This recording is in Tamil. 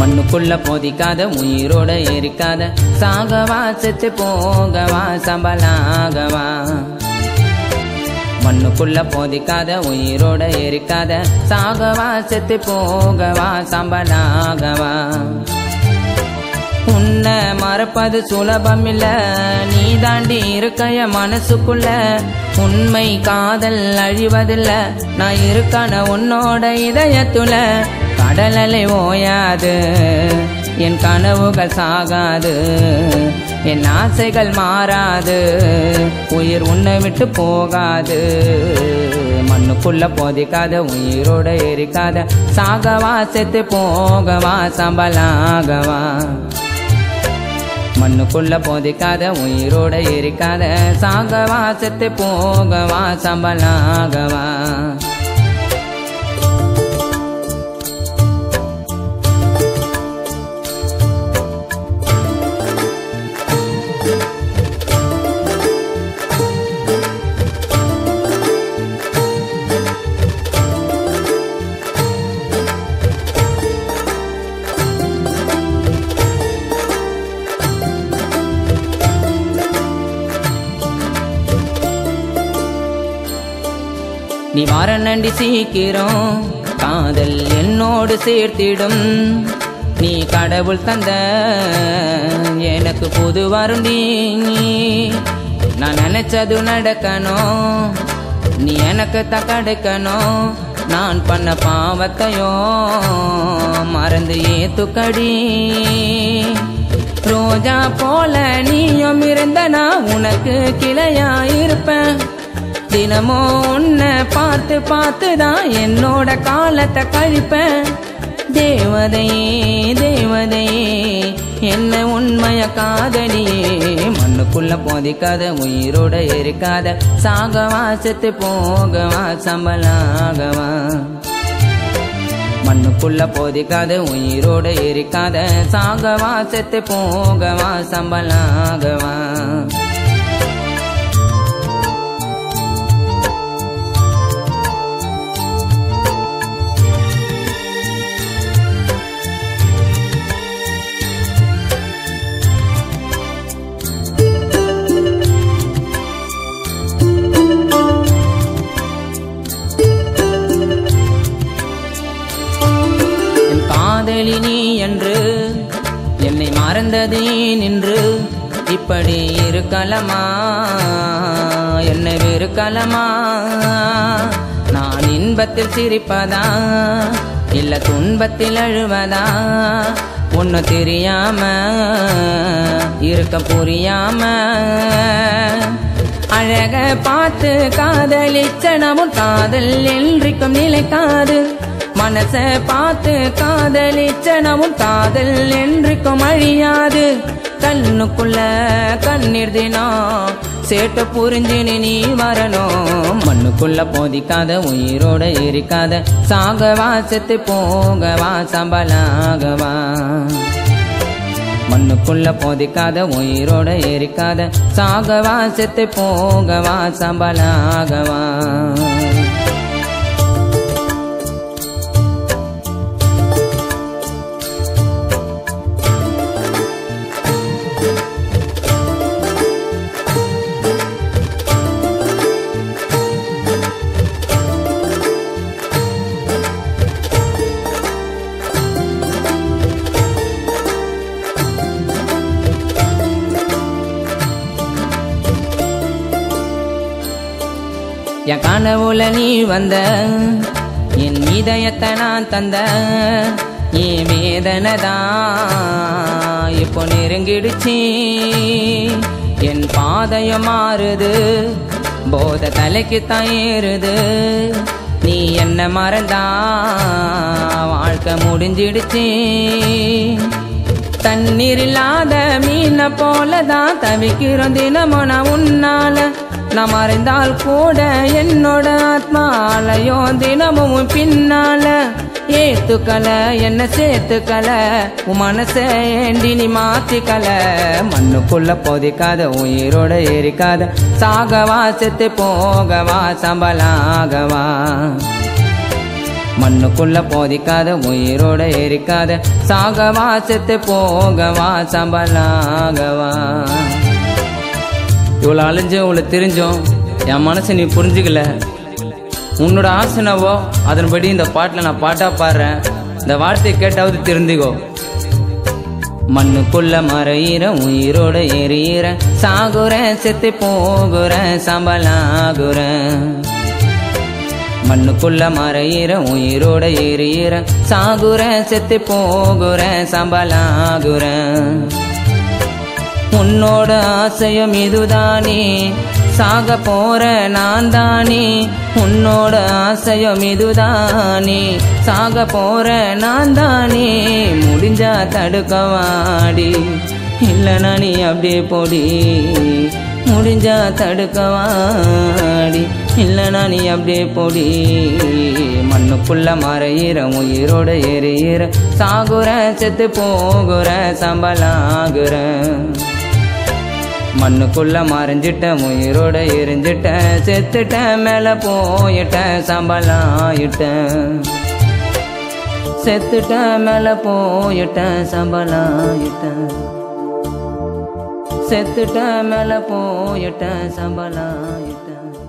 மண்ணுக்குள்ள போதிக்காத உயிரோட எரிக்காத சாகவா செத்து போகவா சம்பளாகவா மண்ணுக்குள்ள போதிக்காத உயிரோட எரிக்காத சாகவா செத்து போகவா சம்பளாகவா உன்னை மறப்பது சுலபமில்ல நீ தாண்டி இருக்கைய மனசுக்குள்ள உண்மை காதல் அழிவதில்ல நான் இருக்கான உன்னோட இதயத்துல கடலலை ஓயாது என் கனவுகள் சாகாது என் ஆசைகள் மாறாது உயிர் உன்னை விட்டு போகாது மண்ணுக்குள்ள போதிக்காத உயிரோட எரிக்காத சாகவா செத்து போகவா சம்பளாகவா மண்ணுக்குள்ள போதிக்காத உயிரோட எரிக்காத சாகவா செத்து போகவா சம்பளாகவா நீ வாரண்டி சீக்கிரம் காதல் என்னோடு சேர்த்திடும் நீ கடவுள் தந்த எனக்கு புது வருண்டி நான் நினைச்சது நடக்கணும் நீ எனக்கு கிடைக்கணும் நான் பண்ண பாவத்தையோ மறந்து ஏத்துக்கடி ரோஜா போல நீயும் இருந்த நான் உனக்கு கிளையா இருப்பேன் தினமும் உன்னை பார்த்து பார்த்துதான் என்னோட காலத்தை கழிப்பேன் தேவதையே தேவதையே என்ன உண்மைய காதலியே மண்ணுக்குள்ள போதிக்காத உயிரோட எரிக்காத சாகவா செத்து போகவா சம்பளாகவா மண்ணுக்குள்ள போதிக்காத உயிரோட எரிக்காத சாகவா செத்து போகவா சம்பளாகவா காதலி நீ என்று என்னை மறந்ததே நின்று இப்படி இருக்கலமா என்னை வெறுக்கலமா நான் இன்பத்தில் சிரிப்பதா இல்ல துன்பத்தில் அழுவதா ஒன்னு தெரியாம இருக்க புரியாம அழக பார்த்து காதலிச்சனமும் காதல் என்றைக்கும் நிலைக்காது மனச பார்த்து காதலிச்சனமும் காதல் என்றைக்கும் அழியாது கண்ணுக்குள்ள கண்ணீர் தினம் சேட்ட புரிஞ்சினு நீ வரணும் மண்ணுக்குள்ள போதிக்காத உயிரோட எரிக்காத சாகவா செத்து போகவா சம்பளாகவா மண்ணுக்குள்ள போதிக்காத உயிரோட எரிக்காத சாகவா செத்து போகவா சம்பளாகவா என் கனவுல நீ வந்த என் இதயத்தை நான் தந்த என் வேதனைதான் இப்போ நெருங்கிடுச்சு என் பாதையும் மாறுது போத தலைக்கு தான் ஏறுது நீ என்ன மறந்தா வாழ்க்கை முடிஞ்சிடுச்சு தண்ணீர் இல்லாத மீனை போலதான் தவிக்கிறோம் தினமும் நான் உன்னால நான் மறைந்தால் கூட என்னோட ஆத்மாலயோ தினமும் பின்னால ஏத்துக்கல என்ன சேர்த்துக்கல உன் மனச ஏண்டி நீ மாத்திக்கல மண்ணுக்குள்ள போதிக்காத உயிரோட எரிக்காத சாகவா செத்து போகவா சம்பளாகவா மண்ணுக்குள்ள போதிக்காத உயிரோட எரிக்காத சாகவா செத்து போகவா சம்பலாகவா. இவ்வளோ அழிஞ்சு இவ்வளோ தெரிஞ்சோம் என் மனசை நீ புரிஞ்சுக்கல. உன்னோட ஆசனவோ அதன்படி இந்த பாட்டில் நான் பாட்டா பாடுறேன். இந்த வார்த்தையை கேட்டாவது திருந்திக்கோ. மண்ணுக்குள்ள மறையிற உயிரோட எரியிற சாகுற செத்து போகுற சம்பலாகுற. மண்ணுக்குள்ள மறையிற உயிரோட எரியிற சாகுற செத்து போகுற சம்பலாகுற. உன்னோட ஆசையும் இதுதானே சாக போற நான் தானே. உன்னோட ஆசையும் இதுதானே சாக போற நான் தானே. முடிஞ்சா தடுக்கவாடி இல்லைனா நீ அப்படியே போடி. முடிஞ்சா தடுக்கவாடி இல்லைனா நீ அப்படியே போடி. மண்ணுக்குள்ள மறையிற உயிரோட எரியிற சாகுற செத்து போகுற சம்பலாகுற. மண்ணுக்குள்ள மறைஞ்சிட்ட உயிரோட எரிஞ்சிட்ட செத்துட்ட மேல போயிட்ட சம்பலாயிட்ட. செத்துட்ட மேல போயிட்ட சம்பலாயிட்ட. செத்துட்ட மேல போயிட்ட சம்பலாயிட்ட.